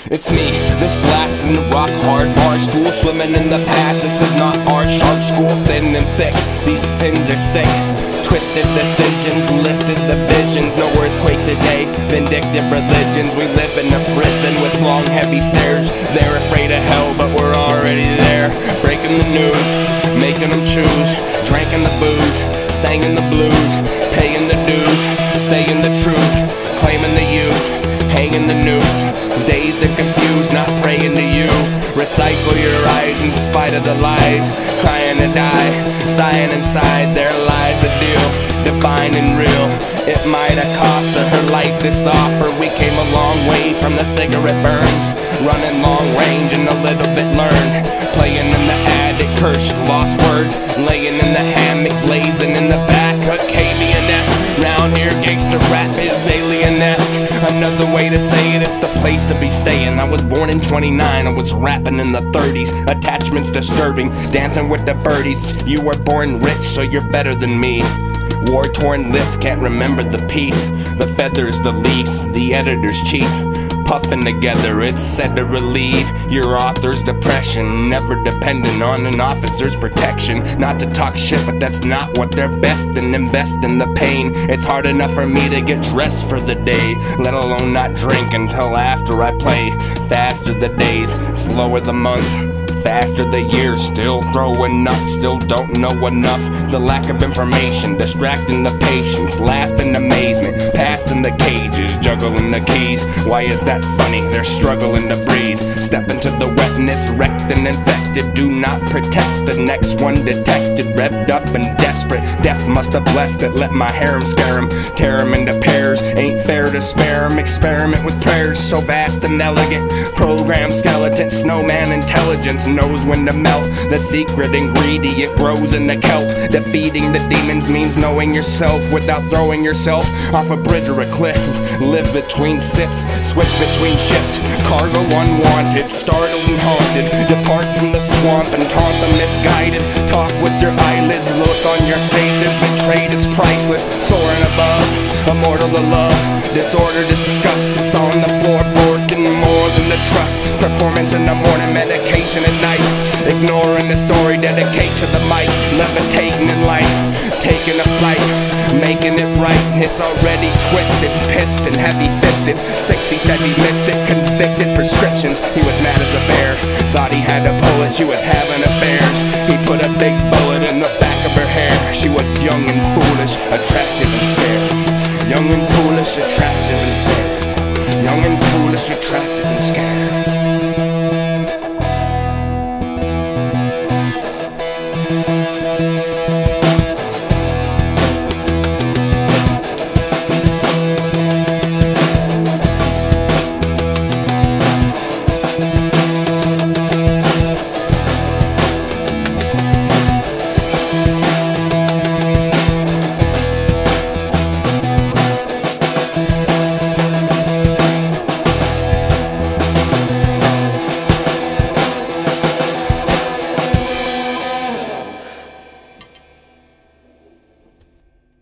It's me, this glass in the rock hard bar stool, swimming in the past. This is not our shark school, thin and thick. These sins are sick. Twisted decisions, lifted the visions. No earthquake today, vindictive religions. We live in a prison with long heavy stairs. They're afraid of hell, but we're already there. Breaking the news, making them choose. Drinking the booze, singing the blues. Paying the dues, saying the truth. Claiming the youth, hanging the noose. Dazed and confused, not praying to you. Recycle your eyes in spite of the lies. Trying to die, sighing inside their lies a deal. Divine and real. It might have cost her life this offer. We came a long way from the cigarette burns. Running long range and a little bit learned. Playing in the attic, cursed, lost words. Laying in the hammock, blazing in the back. K-B-N-F. Round here, gangster rap is alien-esque. Another way to say it, it's the place to be staying. I was born in 29, I was rapping in the 30s. Attachments disturbing, dancing with the birdies. You were born rich, so you're better than me. War-torn lips can't remember the piece. The feathers, the lease, the editor's chief. Puffing together, it's said to relieve your author's depression. Never dependent on an officer's protection. Not to talk shit, but that's not what they're best in. Invest in the pain. It's hard enough for me to get dressed for the day, let alone not drink until after I play. Faster the days, slower the months. Faster the years, still throwing nuts, still don't know enough. The lack of information, distracting the patience, laughing amazement, passing the cages, juggling the keys. Why is that funny? They're struggling to breathe. Step into the wetness, wrecked and infected. Do not protect the next one detected. Revved up and desperate, death must have blessed it. Let my harem scare him, tear him into pairs. Ain't fair to spare him, experiment with prayers. So vast and elegant, program skeleton, snowman intelligence. Knows when to melt. The secret ingredient grows in the kelp. Defeating the demons means knowing yourself without throwing yourself off a bridge or a cliff. Live between sips, switch between ships. Cargo unwanted, startled and haunted. Depart from the swamp and taunt the misguided. Talk with your eyelids, look on your faces. Betrayed, it's priceless. Soaring above, immortal to love. Disorder, disgust, it's on the floorboard. Getting more than the trust. Performance in the morning, medication at night. Ignoring the story, dedicate to the mic. Levitating in life, taking a flight, making it right. It's already twisted, pissed and heavy-fisted. 60 says he missed it, convicted prescriptions. He was mad as a bear, thought he had to pull it. She was having affairs. He put a big bullet in the back of her hair. She was young and foolish, attractive and scared. Young and foolish, attractive and scared. Young and foolish, attractive and scared.